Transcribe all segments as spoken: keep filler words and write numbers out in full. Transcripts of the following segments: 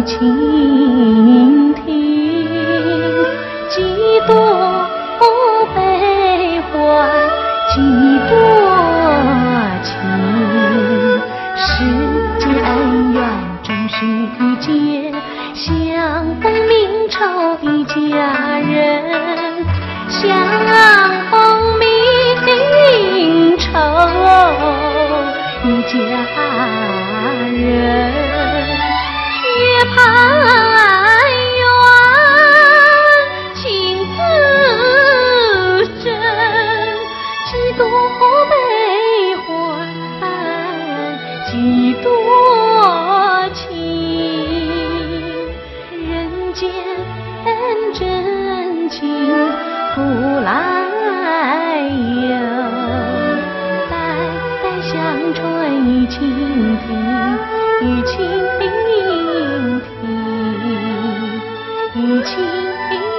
倾听，几多悲欢，几多情，世间恩怨终须结，相逢明朝一家人，相逢明朝一家人，月盼圆，情字真，几多悲欢，几多情，人间真情不来有，代代相传与倾听，与倾听，与倾听。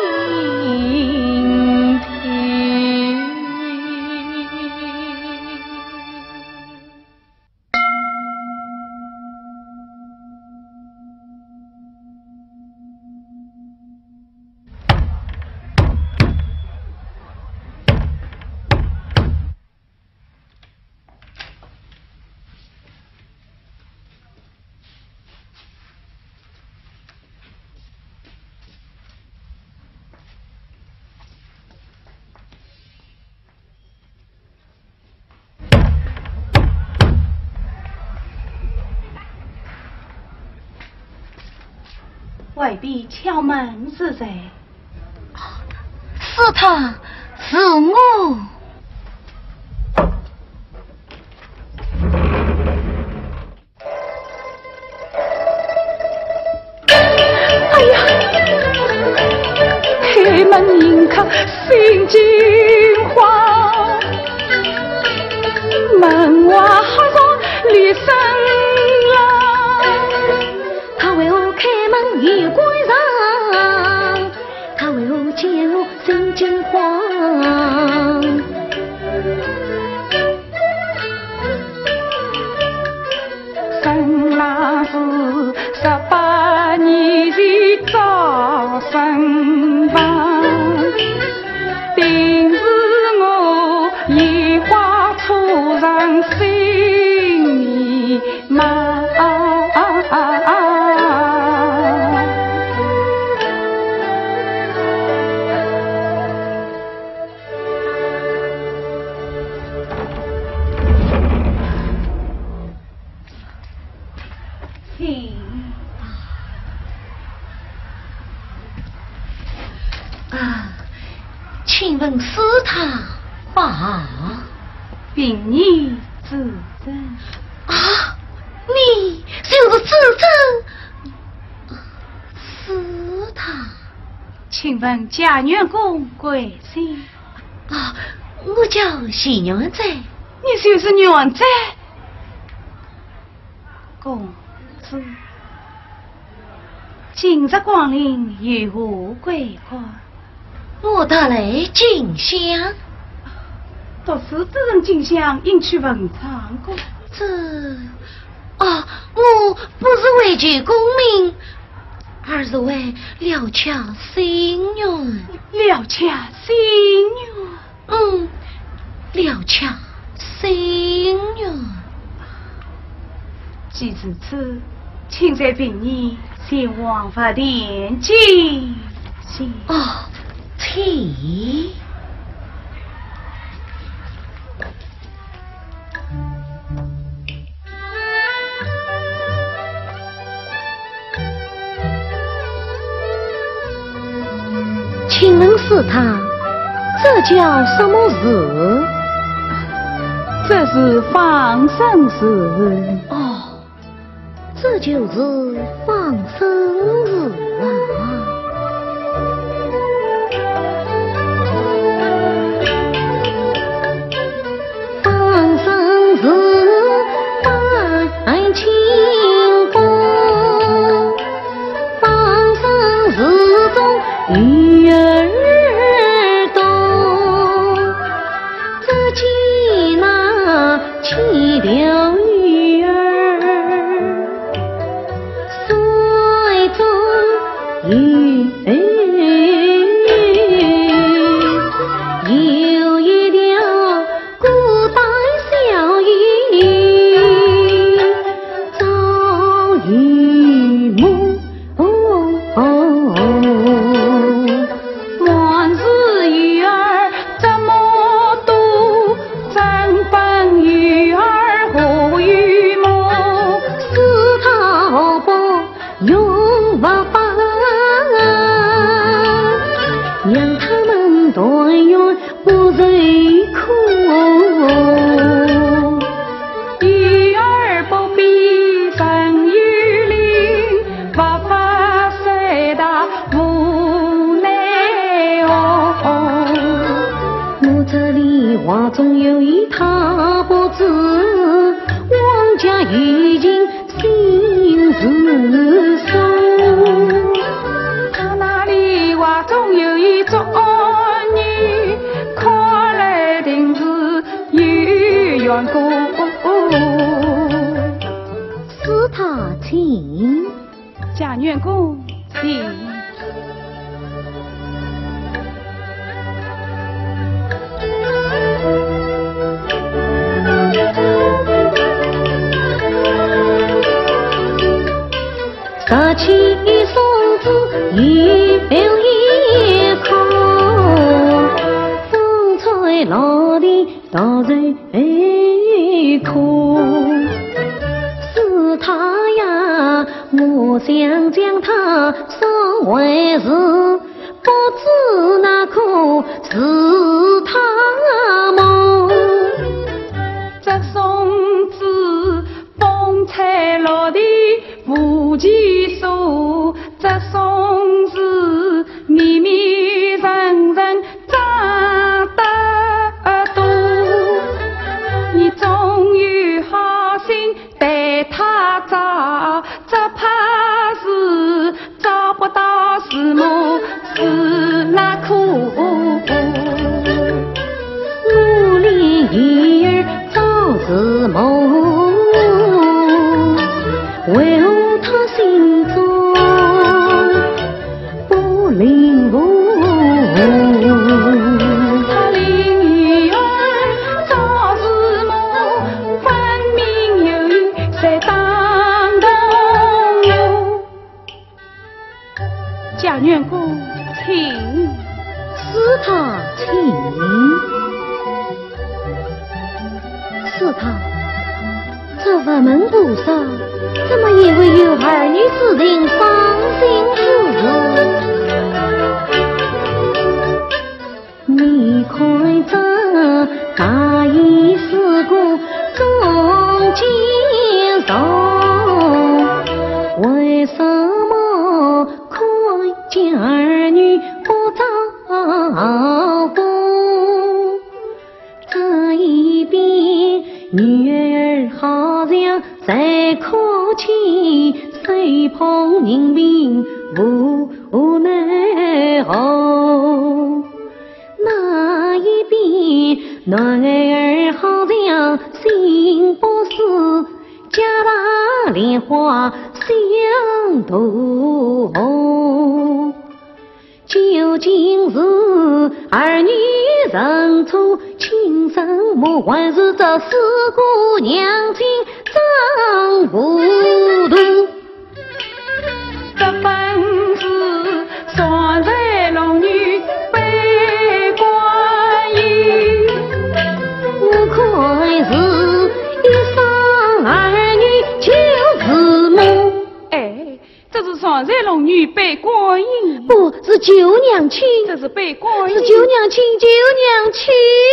外壁敲门是谁？ 是他，是我。 哎呀，开门迎客心惊慌，门外喊上李生。 衣柜上，他为我见我心惊慌。 生郎是十八年前早生房，定是我烟花初上心意满。 啊，请问是他吧？ 并你自证。 啊，你就是自证，是他。 请问家员公贵姓？ 啊，我叫喜娘仔。 你就是娘仔？公子，今日光临有何贵干？ 我带来进香。 读书之人进香，应去文昌宫。 这啊，我不是为求功名，而是为了洽心愿。 了洽心愿？ 嗯，了洽心愿。 既如此，请在并你前往法殿进行。 哦，提。请问是他，这叫什么日？ 这是放生日。 哦，这就是放生日啊！放生日拜清风，放生日中鱼儿多，只见那七条鱼儿水中已经心自松。 他那里话中有一种女，看来定是有缘故。 是他请。 贾员公，请。 拾起松子有一颗，风吹落地倒在口。是他呀，我想将他送回时，不知那可是他梦。 这松子风吹落地不计数，这松子密密层层长得多。你终于好心带他找，这怕是找不到是么是那苦。 努力一儿早是梦，为何他心中不领悟？ 他灵儿早是梦，分明有意在当中。贾员公，请。 是他请。是他，这法门不少，怎么也会有儿女之情伤心之事？你快这大义事故中经受，为什么快见儿女不照顾？这一边女儿好像在哭泣，谁碰人命无奈何？那一边男儿好像心不死，家大莲花相投红。究竟是儿女认错，亲生母还是这四姑娘亲长糊涂？ 这本是双才龙女被观音， 我快是一生儿女就是母。 哎，这是双才龙女被观音， 不是九娘亲， 这是被观音， 是九娘亲，九娘亲。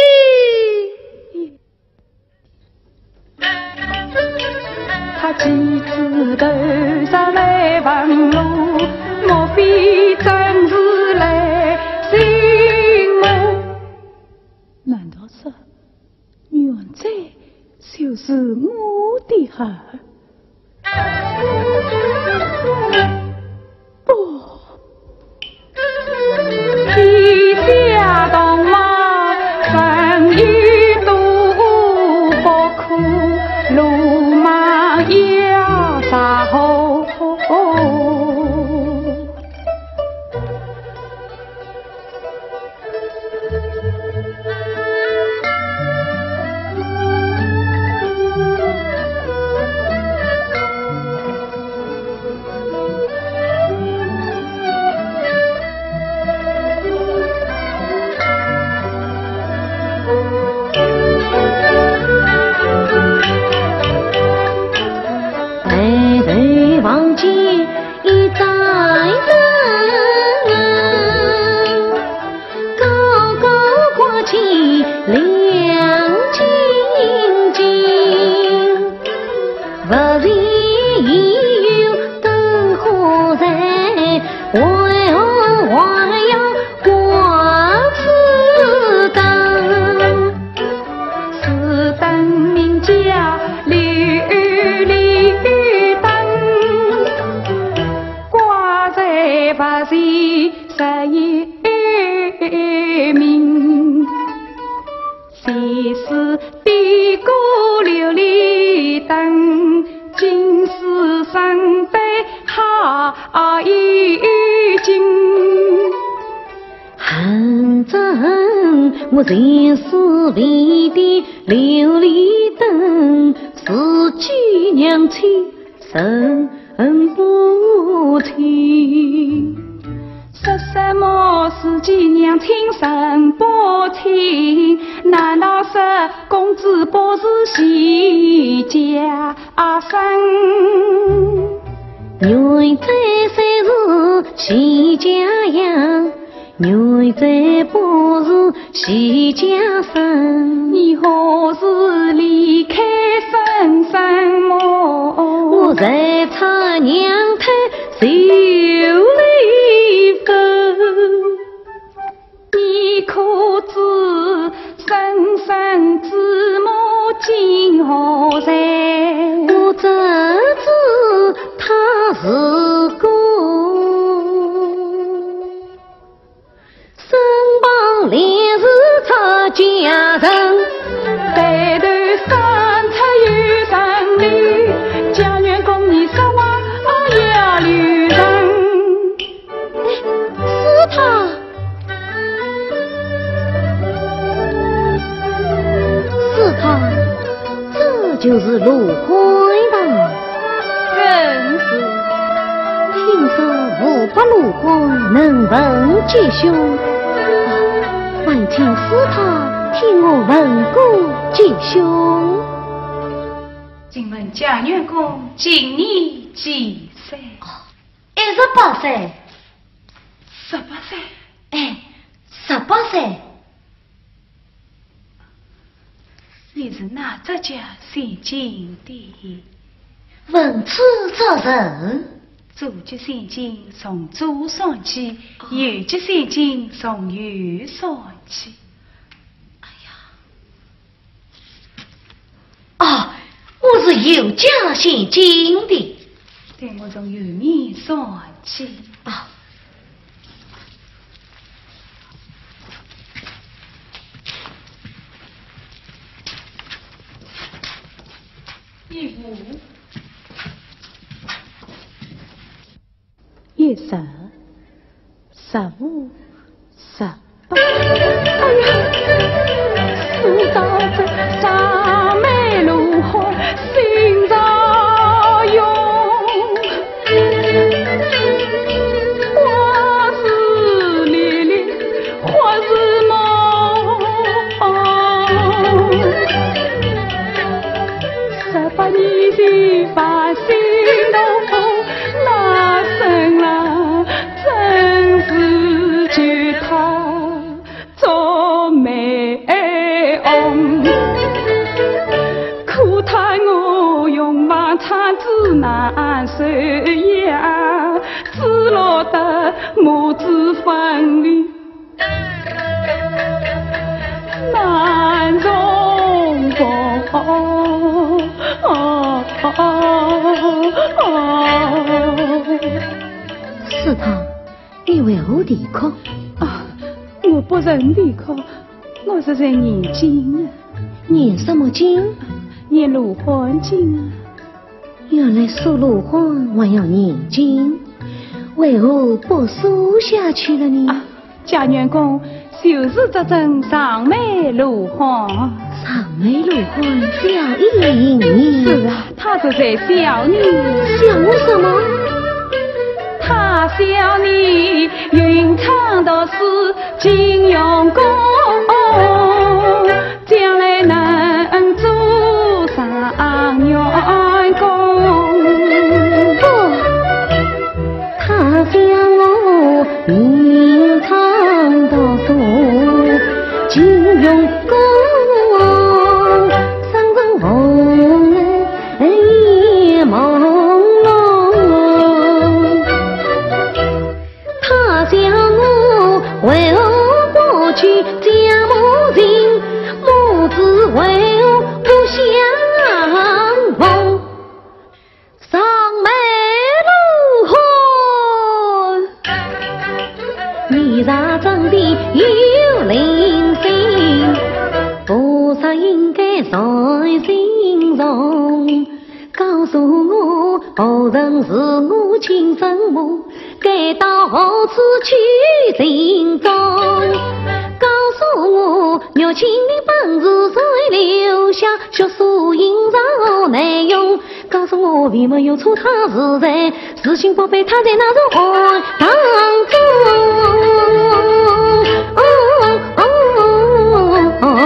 他妻子头上来问路，莫非真是来寻我？难道是原在就是我的儿？不，天下动马生于度不苦，路马要杀后。 忘记一代人，高高挂起亮晶晶，不是已有灯火在，为何还要挂此灯？ 此灯名叫琉璃。 把谁十一名？谁是低歌琉璃灯？今世三杯好一斤。 恨憎我前世为的琉璃灯，自己娘亲神不听。 说什么自己娘亲神不听？难道说公子不是齐家生？ 原在虽是齐家养，原在不是齐家生。 你何时离开深山么？ 我在他娘胎受累分。 你可知生生之母今何在？ 我只知他是个身旁连是他家人， 抬头三尺有神理，家园公你说话要留人。 是他，是他，这就是陆怀吧？ 正是。 听说五百陆怀能闻吉凶，还请师他替我问过吉凶。 请问家园公今年几岁？ 一十八岁。 十八岁。 哎，十八岁。 你是哪只家姓金的？ 问此作人。 左吉先金从左上去，右吉先金从右上去。 哎呀，啊，我是右家姓金的。 对，我从右面上去。 啊。 一五。一十、十五、十八。哎呀，四道在上梅路后心上涌，花是丽丽，花是梦。十八年前发心头风。难受呀，只落得母子分离，难重逢。 是他，你为何离哭？ 啊，我不认离哭，我是在念经啊。 念什么经？ 念卢汉经啊。 原来说卢汉还要念经，为何不说下去了呢？ 啊，家园公就是这阵上梅卢汉。 上梅卢汉小意迎你。 是啊，他是在笑你。 笑我什么？ 他笑你云长的是金庸公，将来能做上元公。他想我云长的是金庸公，上上红哎夜朦胧。他想我为何不去家告诉我，何人是我亲生母？该到何处去寻找？告诉我，肉亲的本事谁留下？血书印上内容。告诉我，为没有错他是谁？事情宝贝他在那种爱当中。哦哦哦哦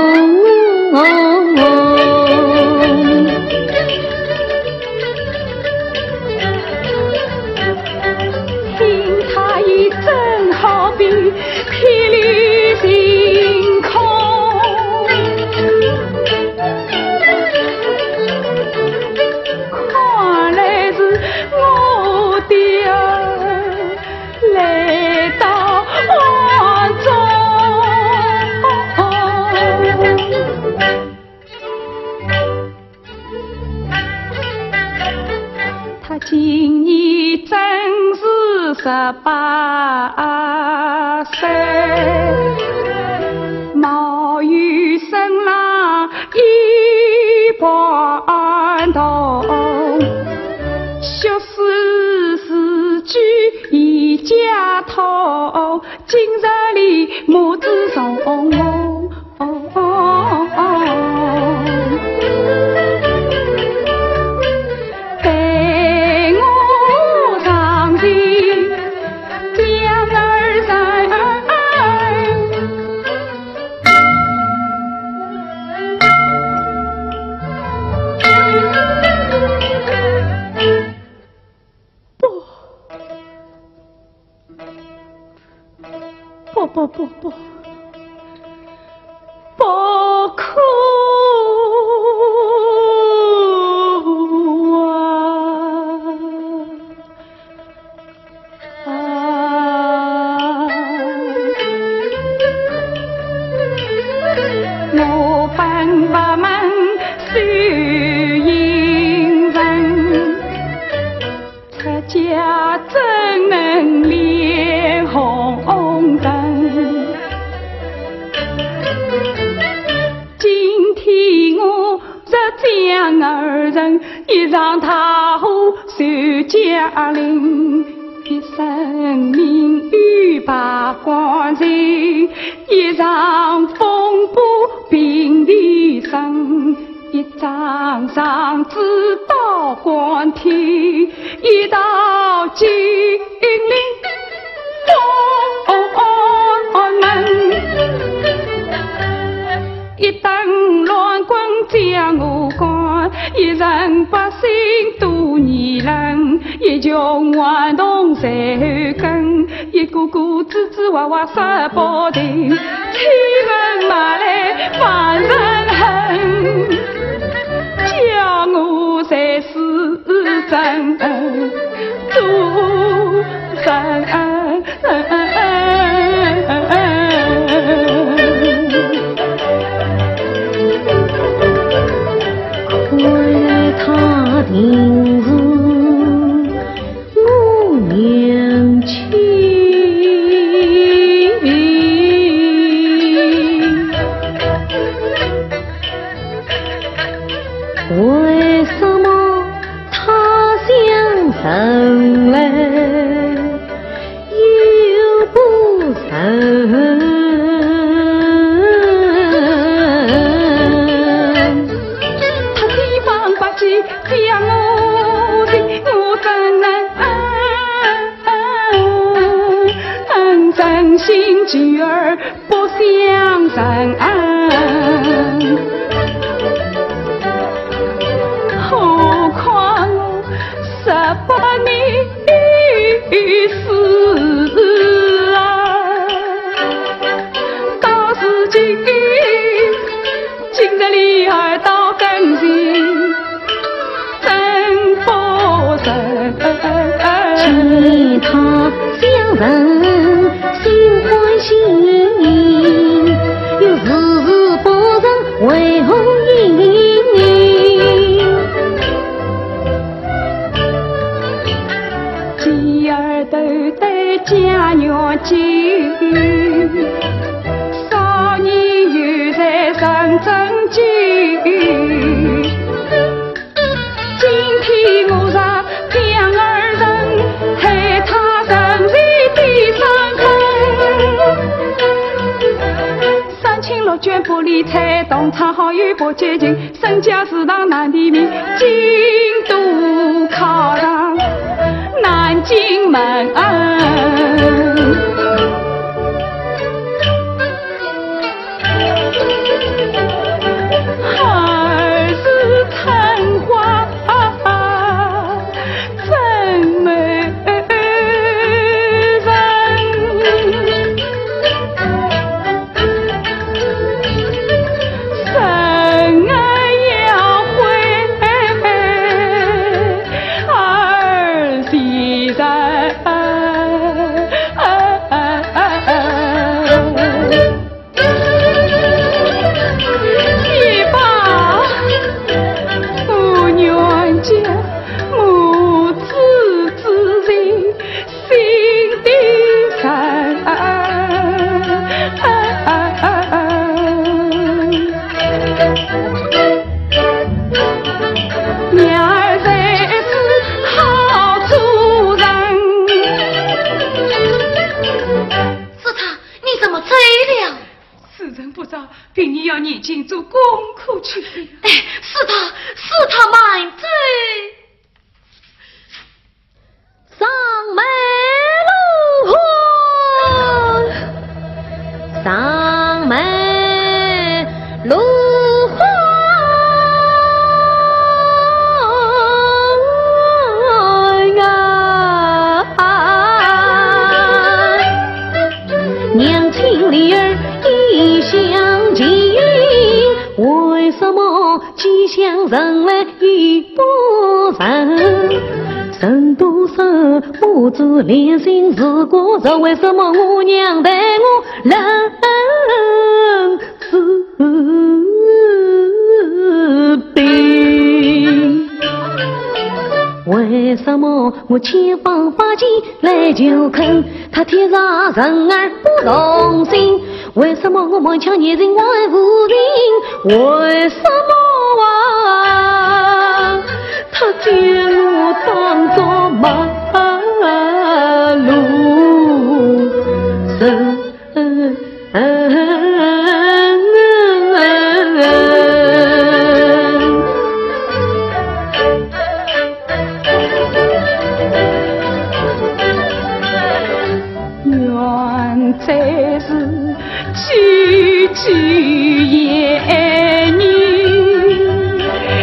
听他一真好比霹雳星空，看来是我的儿来到我中。他今年正是十八岁，貌与生郎一般同，学识是举一家头，今日里母子从容。不不不不，不哭啊！啊我本不门受淫人，出家怎能脸红灯？今天我这江儿人，一场大祸受家令，一生命与八卦人，一场风波平地生，一张上知道光天，一道金陵封门，一等乱棍将我赶，一人百姓多年人，一穷顽童谁根，一个个支支哇哇十八庭，欺门马来万人恨，叫我才是真做人。 为他定是我娘亲，为什么他想生来又不生？将我的我怎能真心举儿不相认？何况我十八年事啊，到如今今日里儿到更新。其他相人心欢喜，又时时保人为红颜。继儿都对家娘亲，少年有才成真经。今天卷不理睬，东厂好友不接近，身家市场难避免，京都考上南京门。儿是春花真美人，生儿要回儿媳人。凭你要眼睛做功课去了。 哎，是他，是他买醉，上梅芦花，上梅芦花啊，娘亲里儿一厢情愿，为什么吉祥人来一不成？人多手不知连心事过愁，为什么我娘待我冷自冰？为什么我千方百计来求恳，他天上人儿不动心？为什么我满腔热情忘爱无情？为什么啊，他将我当作马路人？ 原在是句句言语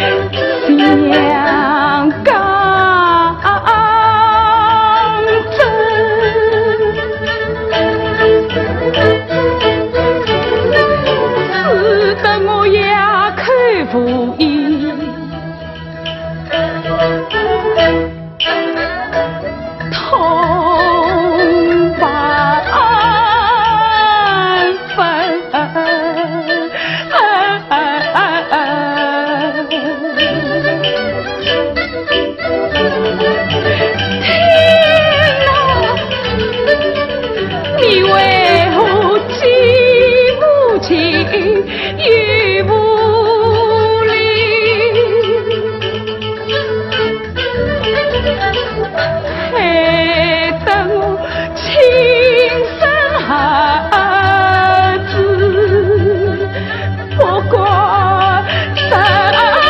相刚真，使得我也口无言，痛万分。天哪，你为何既无情又无理？害得我亲生儿子不过生。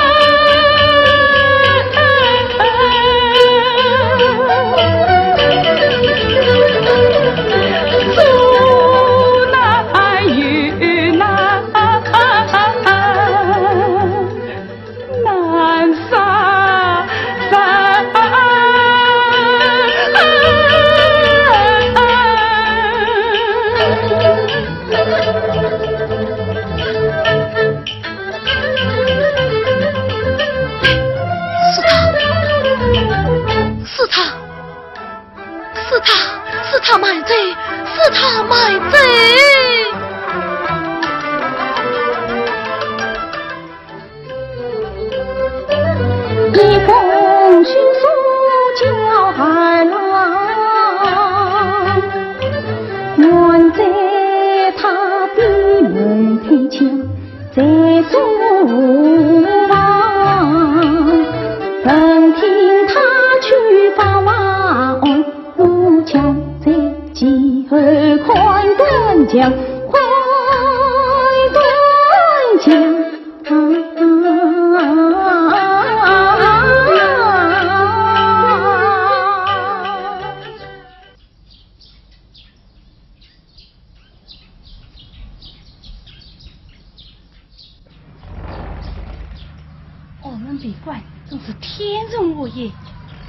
他买醉，是他买醉。 一封情书叫海浪，原在他闭门开枪在书房，闻听他去发王路桥。在几何宽关江，宽关。 将。 我们闭关真是天人我也。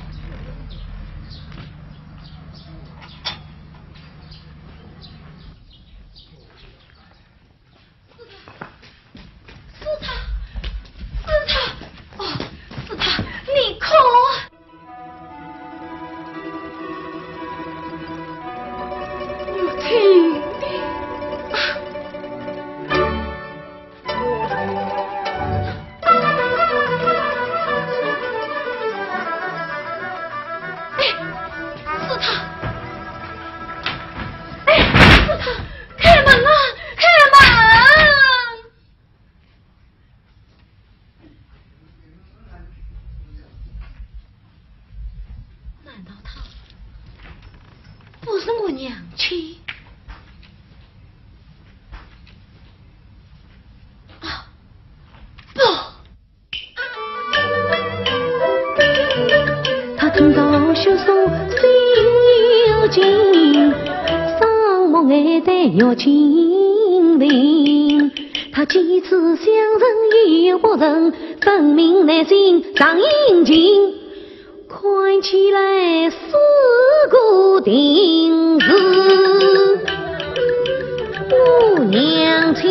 听到雪松小径，双目爱戴要精灵。他几次相认已不认，分明内心常阴晴。看起来事故定是我娘亲。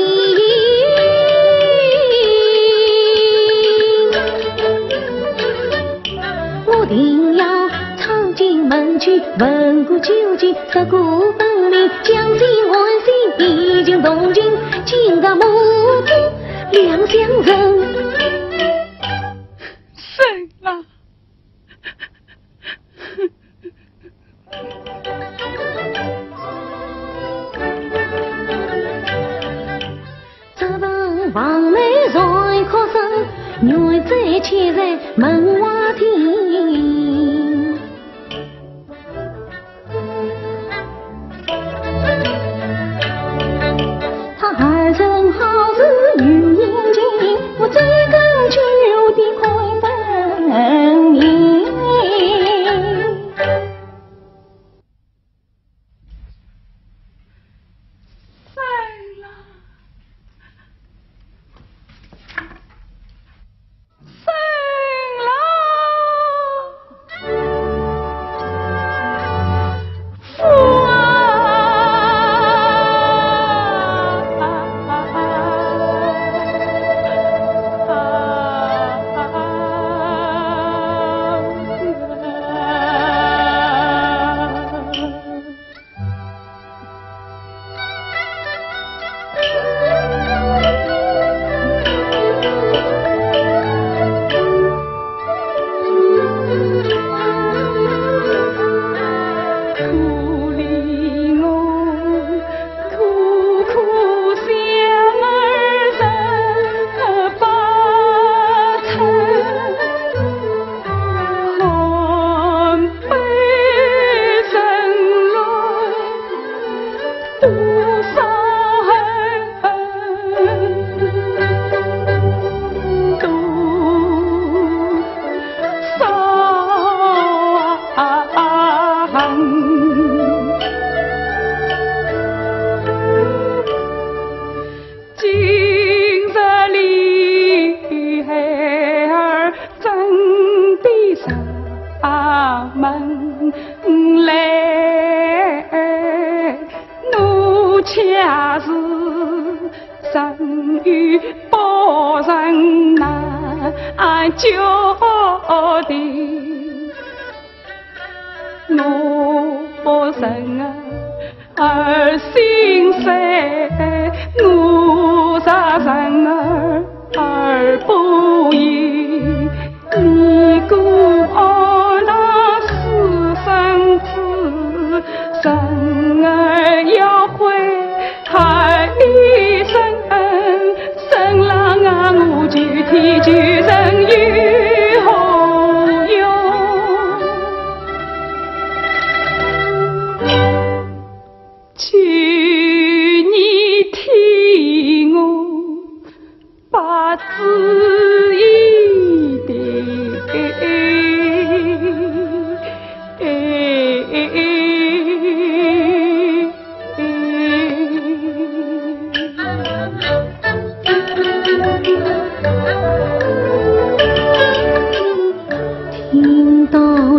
定要闯进门去问个究竟，这个分明将心换心，已经动情，竟个母子两相认。 生了， 这等房内在哭声，女在却在门外听。他二正好是女眼睛，我这根就有点快分明。恰是生于包人难决定，我人儿心碎，我杀人儿儿不依，你孤傲那私生子，人儿要回还一生恩，生郎啊我就替救人于何？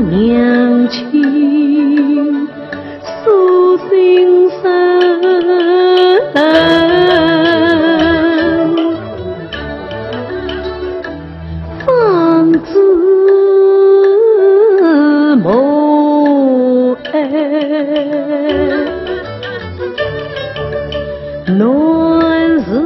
娘亲诉心声，方知母爱乱世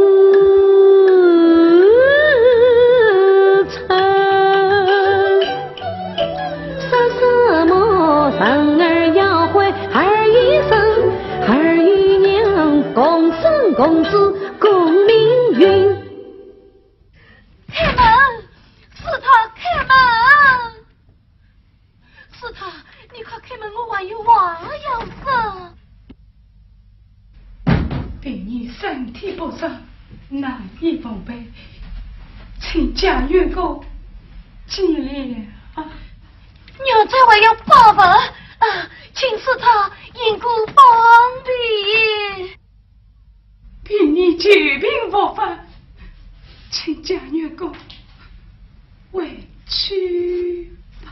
生儿要会儿一生，儿与娘共生共死共命运。 开门，是他开门，是他，你快开门，我还有话要说。 病人身体不适，难以奉陪，请假越过，尽量啊。 娘才还要报复啊，请是他因故方便。 病人久病复发，请假越过，回去吧。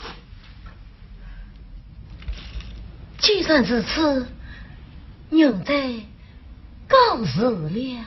既然如此，娘在告辞了。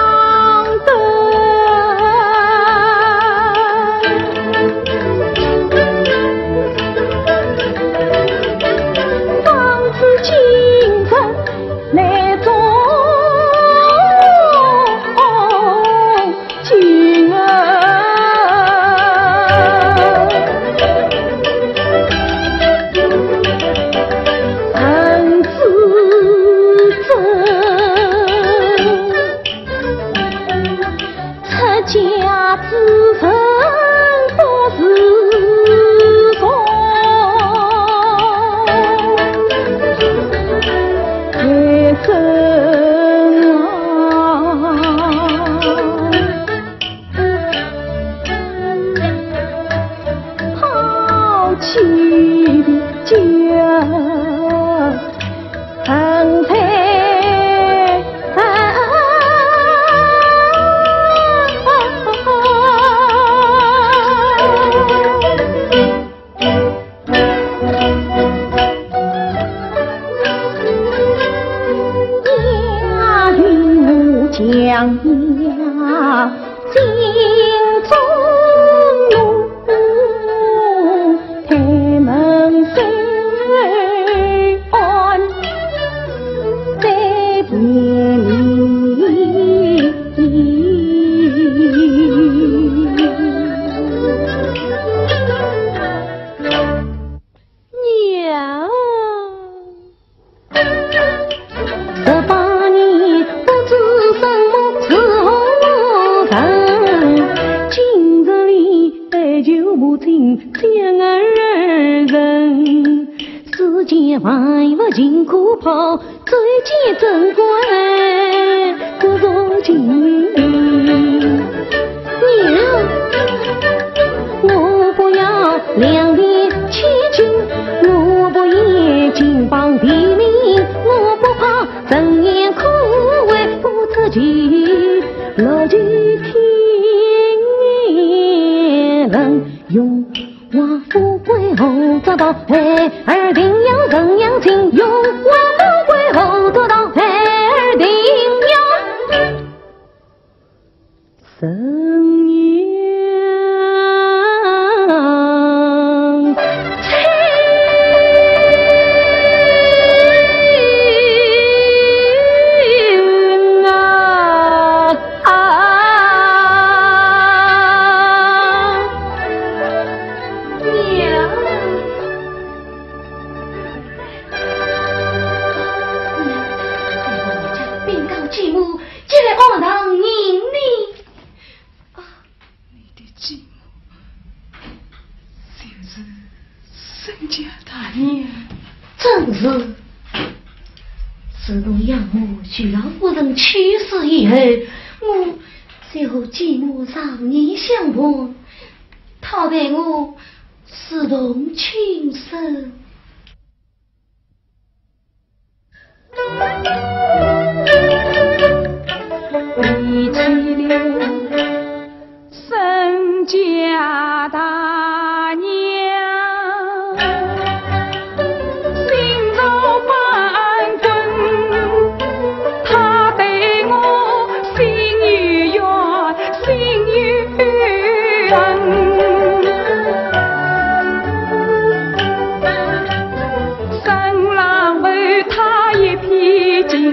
可想呀，心中怒，开门随安，再见你。娘，十八年不知什么时候人，今日里杯酒不尽将儿人，世间万物尽可抛，最见珍贵不如今。娘，我不要两地千金，我不言金榜题名，我不怕睁眼苦为不自己，落去天人用我富贵后得到孩儿定要人样情，用我富贵后得到孩儿定要生娘自从养母徐老夫人去世以后，我就寂寞上年相伴，他陪我视同亲生。 比起了沈家大娘，心如板棍，她对我心有怨，心有恨。生郎为她一片情。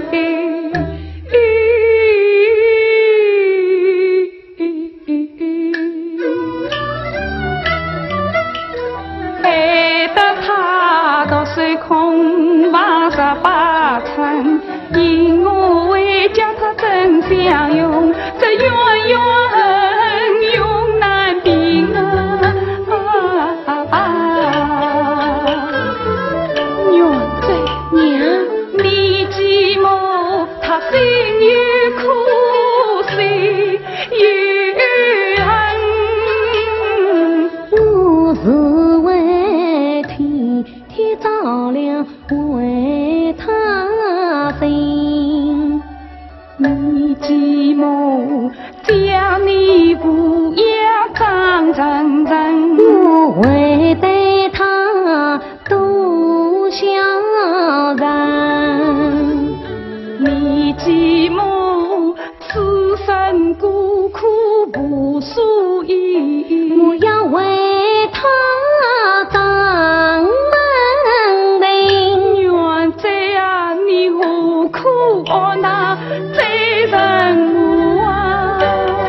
空房十八层，因我未将他真相用，这冤冤恨永难平啊！ 娘在娘， 你寂寞，他心有苦，心有恨。 我是为天天照亮为他心， 你寂寞将你抚养长成人， 我会对他多孝顺。 你寂寞此生孤苦无数意， 我要为他长我那罪人我啊，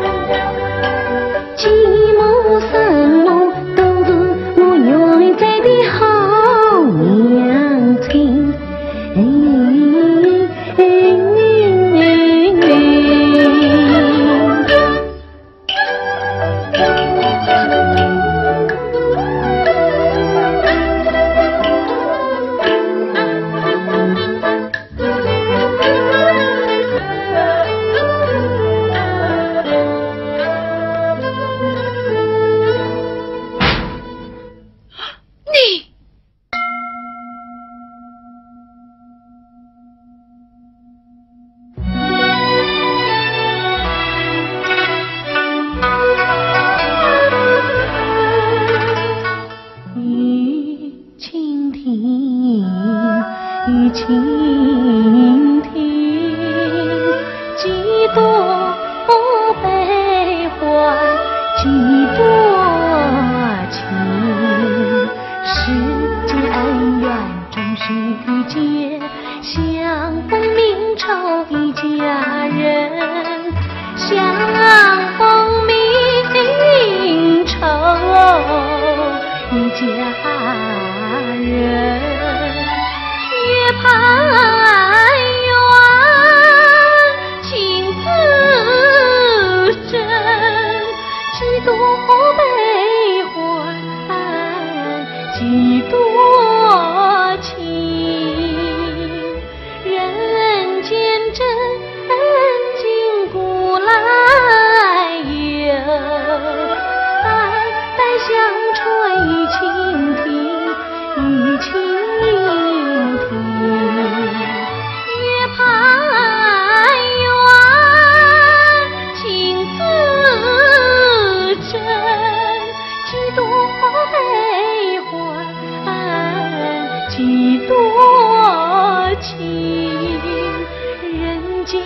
寂寞什么都是我原在的好娘亲。 相逢明愁一家人，月盼圆，情字真，几多悲欢，几多情，人间真情古来有，代代相吹倾听，雨倾听，月盼圆，情字真，几多悲欢，几多情，人间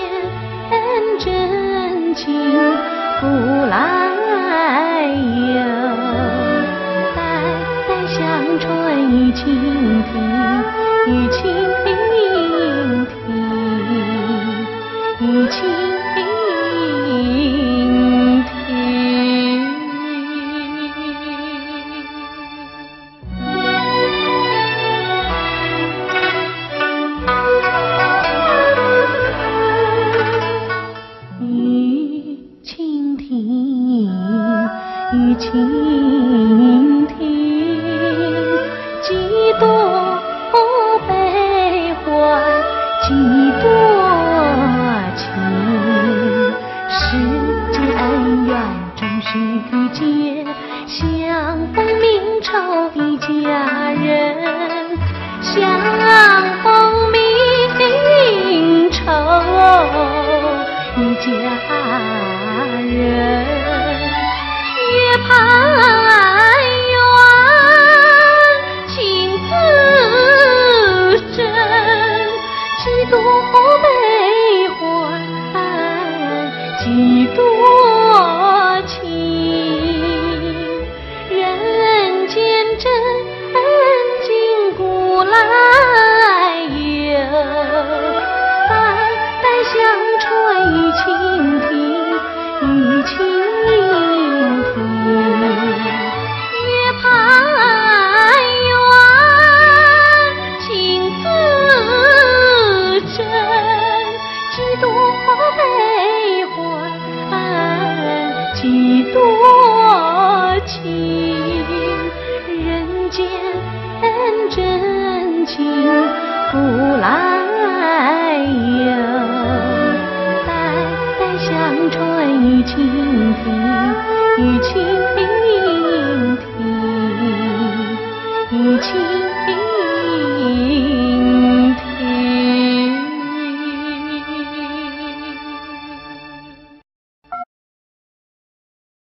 真情古来有，代代相传倾听，雨倾听，雨倾听。雨倾听，雨倾听，几多悲欢，几多情，世间恩怨终须缔结，相逢明愁一家人，相逢明愁一家人，月盼圆，情字真，几多悲欢，几多情，人间真情古来有，代代相吹倾听，雨倾听，月盼圆，情字真，几多悲欢，几多情，人间真情古来有，代代相传倾听，雨倾听，雨倾